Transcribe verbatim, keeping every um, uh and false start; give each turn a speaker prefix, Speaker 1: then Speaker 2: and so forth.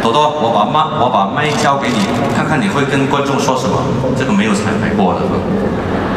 Speaker 1: 朵朵，我把麦我把麦交给你，看看你会跟观众说什么。这个没有彩排过的。